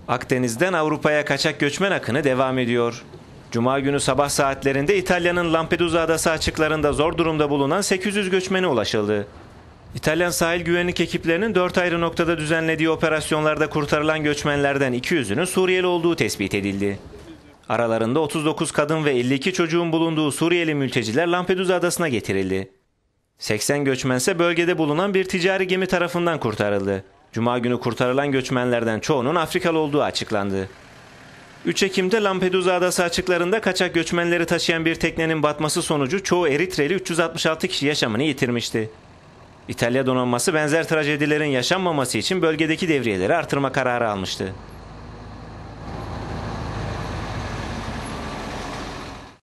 Akdeniz'den Avrupa'ya kaçak göçmen akını devam ediyor. Cuma günü sabah saatlerinde İtalya'nın Lampedusa adası açıklarında zor durumda bulunan 800 göçmene ulaşıldı. İtalyan sahil güvenlik ekiplerinin 4 ayrı noktada düzenlediği operasyonlarda kurtarılan göçmenlerden 200'ünün Suriyeli olduğu tespit edildi. Aralarında 39 kadın ve 52 çocuğun bulunduğu Suriyeli mülteciler Lampedusa adasına getirildi. 80 göçmense bölgede bulunan bir ticari gemi tarafından kurtarıldı. Cuma günü kurtarılan göçmenlerden çoğunun Afrikalı olduğu açıklandı. 3 Ekim'de Lampedusa adası açıklarında kaçak göçmenleri taşıyan bir teknenin batması sonucu çoğu Eritreli 366 kişi yaşamını yitirmişti. İtalya donanması benzer trajedilerin yaşanmaması için bölgedeki devriyeleri artırma kararı almıştı.